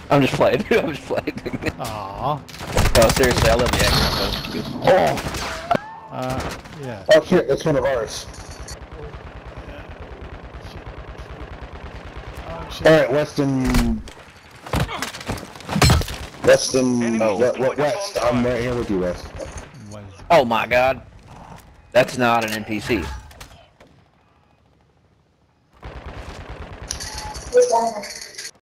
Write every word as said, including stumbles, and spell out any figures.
I'm just playing. I'm just playing. Aww. Oh, seriously, I love the accent. Oh! Uh, yeah. Oh shit, that's one of ours. Oh shit. Alright, Weston... Weston... Oh. What, what, West? I'm right here with you, West. Oh my god. That's not an N P C. Who's that?